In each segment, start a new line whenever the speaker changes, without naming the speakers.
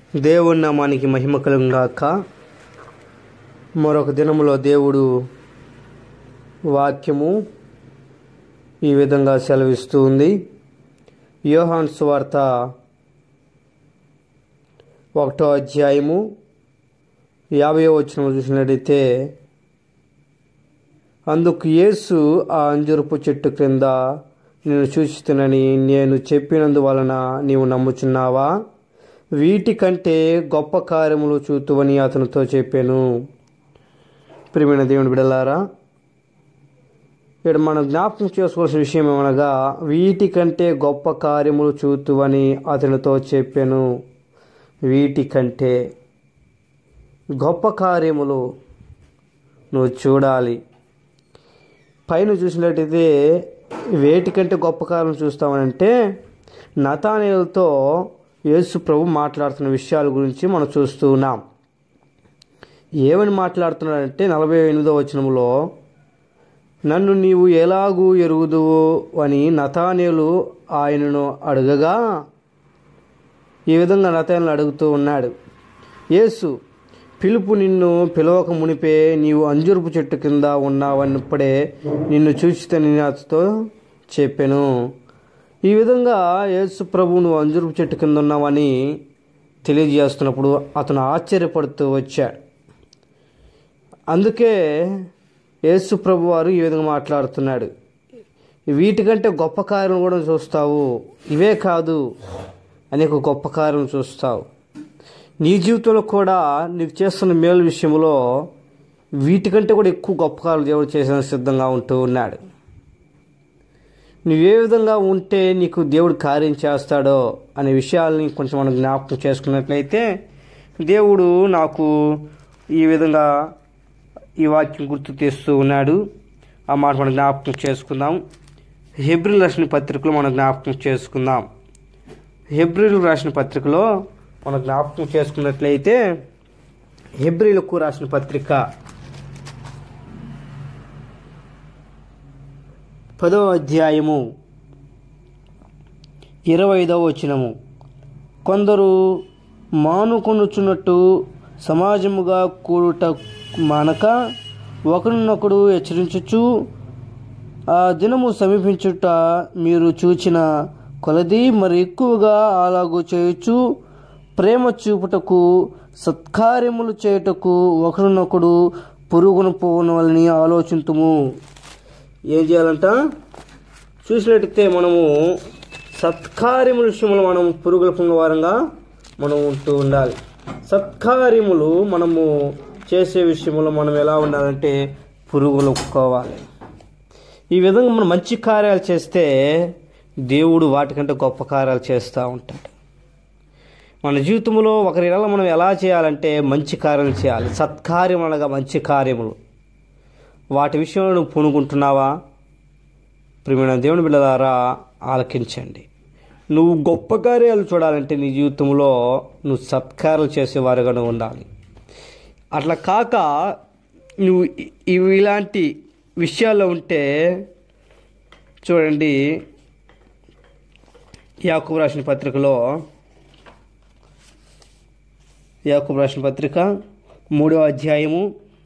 దేవుని నామానికి మహిమ కలుగుగాక. మరొక దినములో దేవుడు వాక్యము ఈ విధంగా సెలవిస్తూ ఉంది. యోహాను సువార్త 1వ అధ్యాయము 50వ వచనం చూసినట్లయితే, అందుకు యేసు ఆ అంజూరపు చెట్టు క్రింద నేను చూచితినని నేను చెప్పినందువలన నీవు నమ్ముచున్నావా? వీటికంటే గొప్ప కార్యములు చూతువని అతనితో చెప్పాను. ప్రియమైన దేవుని బిడ్డలారా, ఇక్కడ మనం జ్ఞాపకం చేసుకోవాల్సిన విషయం ఏమనగా, వీటికంటే గొప్ప కార్యములు చూతువని అతనితో చెప్పాను. వీటికంటే గొప్ప కార్యములు నువ్వు చూడాలి. పైన చూసినట్టయితే వేటికంటే గొప్ప కార్యం చూస్తామనంటే, నతానేలుతో యేసు ప్రభు మాట్లాడుతున్న విషయాల గురించి మనం చూస్తూ ఉన్నాం. ఏమని మాట్లాడుతున్నాడంటే 48వ వచనంలో, నన్ను నీవు ఎలాగూ ఎరుగుదువు అని నతానేలు ఆయనను అడగగా, ఈ విధంగా నతానేలు అడుగుతూ ఉన్నాడు. యేసు, పిలుపు నిన్ను పిలవక మునిపే నీవు అంజూరపు చెట్టు కింద ఉన్నావన్నప్పుడే నిన్ను చూచితని అతనితో చెప్పాను. ఈ విధంగా యేసు ప్రభు నువ్వు అంజూరపు చెట్టు కింద ఉన్నావని తెలియజేస్తున్నప్పుడు అతను ఆశ్చర్యపడుతూ వచ్చాడు. అందుకే యేసు ప్రభు వారు ఈ విధంగా మాట్లాడుతున్నాడు. వీటికంటే గొప్ప కార్యం కూడా చూస్తావు, ఇవే కాదు అనేక గొప్ప కార్యం చూస్తావు. నీ జీవితంలో కూడా నీకు చేస్తున్న మేలు విషయంలో వీటికంటే కూడా ఎక్కువ గొప్ప కార్యాలు దేవుడు చేసేందుకు సిద్ధంగా ఉంటూ ఉన్నాడు. నువ్వే విధంగా ఉంటే నీకు దేవుడు కార్యం చేస్తాడో అనే విషయాల్ని కొంచెం మనం జ్ఞాపకం చేసుకున్నట్లయితే, దేవుడు నాకు ఈ విధంగా ఈ వాక్యం గుర్తు తెస్తూ ఉన్నాడు. ఆ మాట మనం జ్ఞాపకం చేసుకుందాం. హెబ్రీలు రాసిన పత్రికలో మనం జ్ఞాపకం చేసుకుందాం. హెబ్రీలు రాసిన పత్రికలో మనం జ్ఞాపకం చేసుకున్నట్లయితే, హెబ్రీలకు రాసిన పత్రిక 10వ అధ్యాయము 25వ వచనము, కొందరు మానుకొనుచున్నట్టు సమాజముగా కూడుట మానక ఒకరినొకడు హెచ్చరించుచు, ఆ దినము సమీపించుట మీరు చూచిన కొలది మరి ఎక్కువగా అలాగూ చేయొచ్చు, ప్రేమ చూపుటకు సత్కార్యములు చేయుటకు ఒకరినొకడు పురుగును పోవనవలని ఆలోచింతుము. ఏం చేయాలంట? చూసినట్టయితే మనము సత్కార్యముల విషయంలో మనం పురుగుల పొంగవారంగా మనం ఉంటూ ఉండాలి. సత్కార్యములు మనము చేసే విషయంలో మనం ఎలా ఉండాలంటే పురుగులు ఒప్పుకోవాలి. ఈ విధంగా మనం మంచి కార్యాలు చేస్తే దేవుడు వాటికంటే గొప్ప కార్యాలు చేస్తూ ఉంటాడు. మన జీవితంలో ఒకరి ఎలా మనం ఎలా చేయాలంటే మంచి కార్యాలు చేయాలి. సత్కార్యం అనగా మంచి కార్యములు. వాటి విషయంలో నువ్వు పూనుకుంటున్నావా? ప్రియమైన దేవుని బిడ్డలారా, ఆలకించండి. నువ్వు గొప్ప కార్యాలు చూడాలంటే నీ జీవితంలో నువ్వు సత్కార్యాలు చేసేవారుగా నువ్వు ఉండాలి. అట్లా కాక నువ్వు ఇలాంటి విషయాల్లో ఉంటే, చూడండి, యాకోబు రాసిన పత్రికలో, యాకోబు రాసిన పత్రిక 3వ అధ్యాయము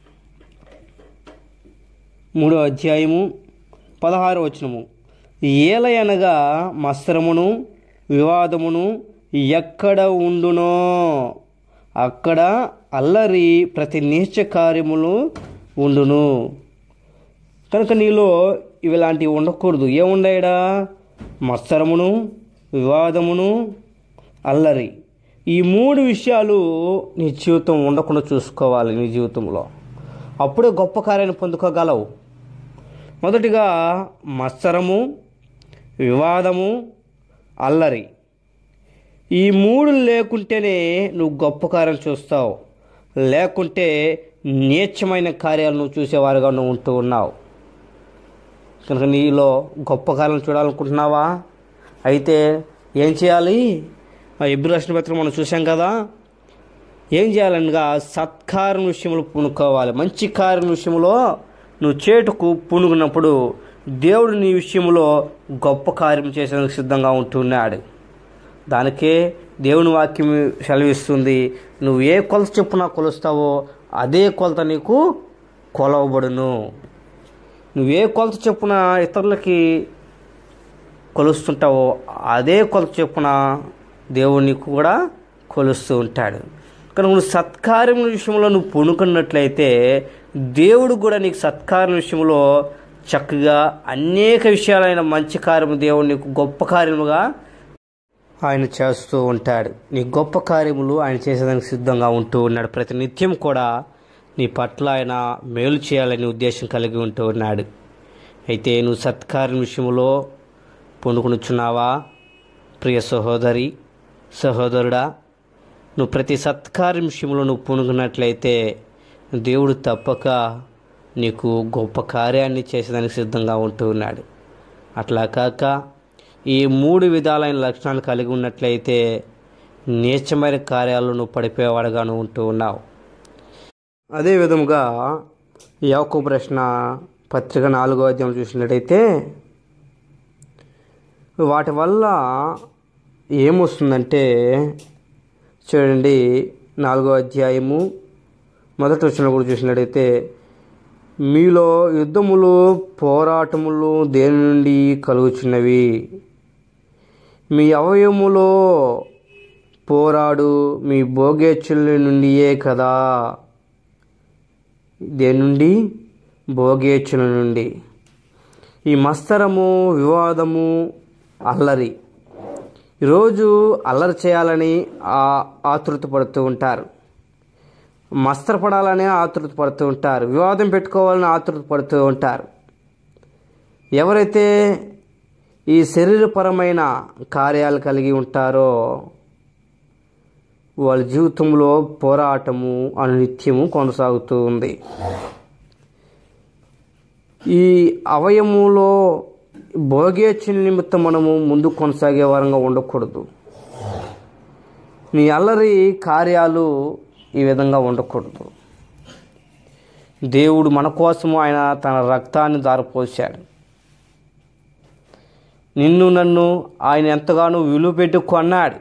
16వ వచనము, ఏలయనగా మత్సరమును వివాదమును ఎక్కడ ఉండునో అక్కడ అల్లరి ప్రతి నీచ కార్యములు ఉండును. కనుక నీలో ఇలాంటివి ఉండకూడదు. ఏముండయడా? మత్సరమును, వివాదమును, అల్లరి. ఈ 3 విషయాలు నీ జీవితం ఉండకుండా చూసుకోవాలి. నీ జీవితంలో అప్పుడే గొప్ప కార్యాన్ని పొందుకోగలవు. మొదటిగా మత్సరము, వివాదము, అల్లరి. ఈ 3 లేకుంటేనే నువ్వు గొప్ప కార్యం చూస్తావు. లేకుంటే నీచమైన కార్యాలు నువ్వు చూసేవారుగా నువ్వు ఉంటూ ఉన్నావు. కనుక నీలో గొప్ప కార్యం చూడాలనుకుంటున్నావా? అయితే ఏం చేయాలి? హెబ్రీయులకు రాసిన పత్రిక మనం చూసాం కదా. ఏం చేయాలనగా సత్కార్యం విషయంలో పూనుకోవాలి. మంచి కార్యం విషయంలో నువ్వు చేటుకు పూనుకున్నప్పుడు దేవుడు నీ విషయంలో గొప్ప కార్యం చేసేందుకు సిద్ధంగా ఉంటున్నాడు. దానికే దేవుని వాక్యం సెలవిస్తుంది, నువ్వు ఏ కొలత చొప్పున కొలుస్తావో అదే కొలత నీకు కొలవబడును. నువ్వే కొలత చొప్పున ఇతరులకి కొలుస్తుంటావో అదే కొలత చొప్పున దేవుడు నీకు కూడా కొలుస్తూ ఉంటాడు. కనుక నువ్వు సత్కార్యం విషయంలో నువ్వు పూనుకున్నట్లయితే దేవుడు కూడా నీకు సత్కార్యం విషయంలో చక్కగా అనేక విషయాలైన మంచి కార్యము దేవుడు నీకు గొప్ప కార్యముగా ఆయన చేస్తూ ఉంటాడు. నీ గొప్ప కార్యములు ఆయన చేసేదానికి సిద్ధంగా ఉంటూ ఉన్నాడు. ప్రతి నిత్యం కూడా నీ పట్ల ఆయన మేలు చేయాలని ఉద్దేశం కలిగి ఉంటూ ఉన్నాడు. అయితే నువ్వు సత్కార్యం విషయంలో పూనుకునుచున్నావా? ప్రియ సహోదరి, సహోదరుడా, నువ్వు ప్రతి సత్కార్యం విషయంలో నువ్వు పూనుకున్నట్లయితే దేవుడు తప్పక నీకు గొప్ప కార్యాన్ని చేసేదానికి సిద్ధంగా ఉంటూ ఉన్నాడు. అట్లా కాక ఈ 3 విధాలైన లక్షణాలు కలిగి ఉన్నట్లయితే నీచమైన కార్యాలు నువ్వు పడిపోయేవాడుగాను ఉంటూ ఉన్నావు. అదే విధముగా యాకోబు రాసిన పత్రిక 4వ అధ్యాయం చూసినట్టయితే వాటి వల్ల ఏమొస్తుందంటే చూడండి, 4వ అధ్యాయము 1వ వచనం కూడా చూసినట్టయితే, మీలో యుద్ధములు పోరాటములు దేని నుండి కలుగుచున్నవి? మీ అవయములో పోరాడు మీ భోగేచ్ఛల నుండియే కదా. దేని నుండి? భోగేచ్ఛల నుండి. ఈ మత్సరము, వివాదము, అల్లరి, ఈరోజు అల్లరి చేయాలని ఆతృత పడుతూ ఉంటారు, మత్సరపడాలని ఆతృత పడుతూ ఉంటారు, వివాదం పెట్టుకోవాలని ఆతృత పడుతూ ఉంటారు. ఎవరైతే ఈ శరీరపరమైన కార్యాలు కలిగి ఉంటారో వాళ్ళ జీవితంలో పోరాటము అనునిత్యము కొనసాగుతూ ఉంది. ఈ అవయములో భోగేచ్ఛల నిమిత్తం మనము ముందు కొనసాగే వారంగా ఉండకూడదు. నీ అల్లరి కార్యాలు ఈ విధంగా ఉండకూడదు. దేవుడు మన కోసము ఆయన తన రక్తాన్ని ధారపోశాడు. నిన్ను నన్ను ఆయన ఎంతగానో విలువ పెట్టి కొన్నాడు.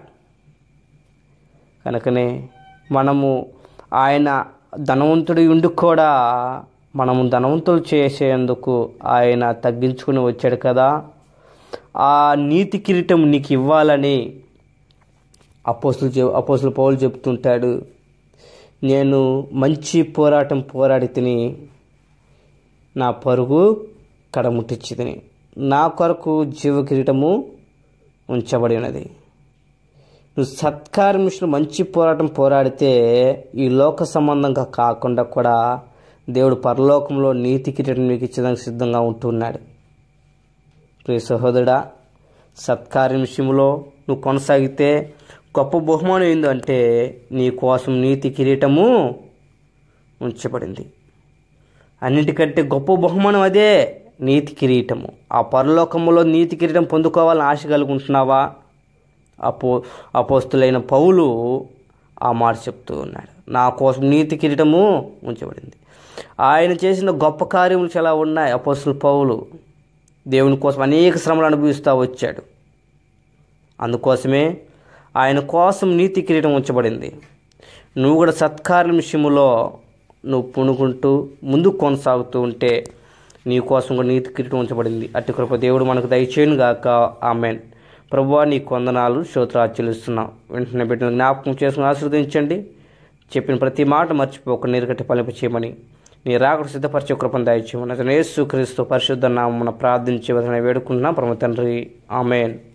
కనుకనే మనము ఆయన ధనవంతుడి ఉండి కూడా మనము ధనవంతులు చేసేందుకు ఆయన తగ్గించుకుని వచ్చాడు కదా. ఆ నీతి కిరీటం నీకు ఇవ్వాలని అపోస్తులు పౌలు చెప్తుంటాడు. నేను మంచి పోరాటం పోరాడి తిని నా పరుగు కడముట్టించి తిని నా కొరకు జీవ కిరీటము ఉంచబడి ఉన్నది. నువ్వు సత్కార్యం విషయంలో మంచి పోరాటం పోరాడితే ఈ లోక సంబంధంగా కాకుండా కూడా దేవుడు పరలోకంలో నీతి కిరీటం నీకు ఇచ్చేదానికి సిద్ధంగా ఉంటున్నాడు. ప్రియ సహోదరుడా, సత్కార్యం విషయంలో నువ్వు కొనసాగితే గొప్ప బహుమానం ఏందంటే నీ కోసం నీతి కిరీటము ఉంచబడింది. అన్నిటికంటే గొప్ప బహుమానం అదే నీతి కిరీటము. ఆ పరలోకంలో నీతి కిరీటం పొందుకోవాలని ఆశ కలుగుంటున్నావా? అపోస్తులైన పౌలు ఆ మాట చెప్తూ ఉన్నాడు. నా కోసం నీతి కిరీటము ఉంచబడింది. ఆయన చేసిన గొప్ప కార్యములు చాలా ఉన్నాయి. అపోస్తుల పౌలు దేవుని కోసం అనేక శ్రమలు అనుభవిస్తూ వచ్చాడు. అందుకోసమే ఆయన కోసం నీతి కిరీటం ఉంచబడింది. నువ్వు కూడా సత్కార్యం విషయంలో నువ్వు పూనుకుంటూ ముందుకు కొనసాగుతూ ఉంటే నీ కోసం కూడా నీతి కిరీటం ఉంచబడింది. అట్టి కృప దేవుడు మనకు దయచేయును గాక. ఆమేన్. ప్రభువా, నీకు వందనాలు, స్తోత్రాలు చెల్లిస్తున్నాం. వెంటనే బిడ్డను జ్ఞాపకం చేసుకుని ఆశీర్వదించండి. చెప్పిన ప్రతి మాట మర్చిపోక నీరుకట్టి ఫలింప చేయమని, నీ రాకడ సిద్ధపరిచే కృపను దయచేయమని యేసుక్రీస్తు పరిశుద్ధ నామమున ప్రార్థించి వేడుకుంటున్నాం పరమ తండ్రి. ఆమేన్.